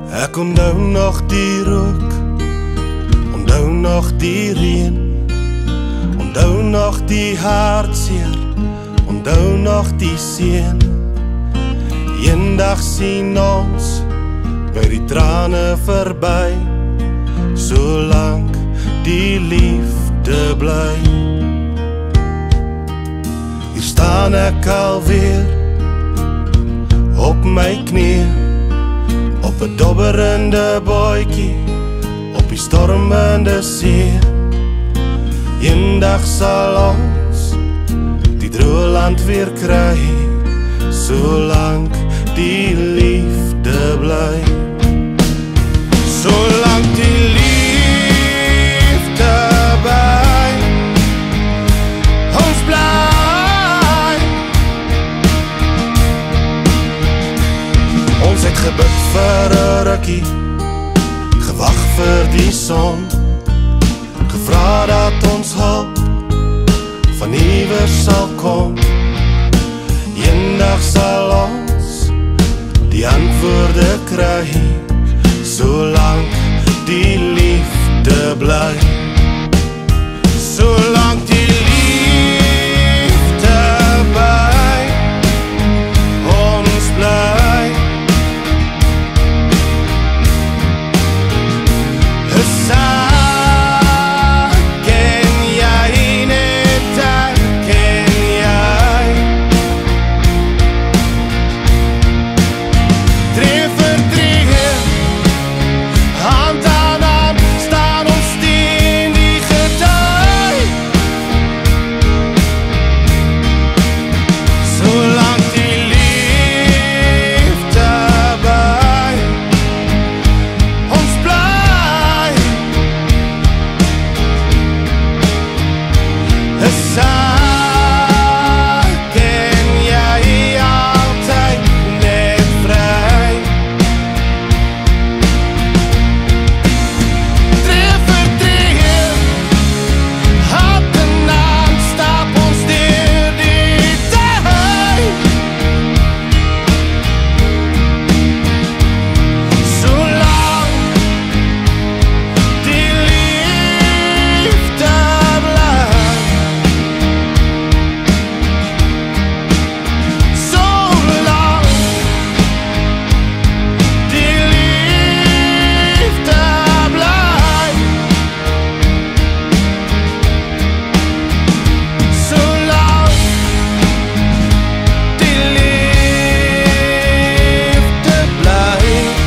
Ek onthou nog die rook, onthou nog die reën, onthou nog die hartseer, onthou nog die seën. Eendag sien ons by die trane verby, solank die liefde bly. Hier staan ek alweer op my knie, op 'n dobberende bootjie, op die stormende see. Eendag sal ons die droë land weer kry, solank die liefde bly. Solank die liefde by ons bly. Ons het gebid vir 'n rukkie, gewag vir die son, gevra dat ons hulp van iewers sal kom. Eendag sal ons die antwoorde kry, solank die liefde bly. Solank die liefde by ons bly. Ken jy net, ken jy? Tree vir tree, hand aan hand, staan ons teen die gety. Solank die liefde by ons bly. Ken jy altyd net vry? Tree vir tree, hand in hand, stap ons deur die tyd. Solank die liefde bly. Zolang die liefde bly. Zolang die liefde bly.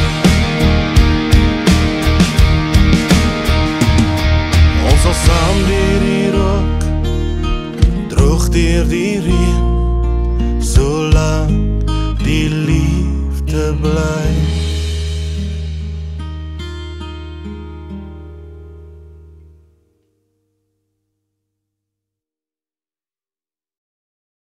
Ons sal saam deur die rook, droog deur die reën, solank die liefde bly.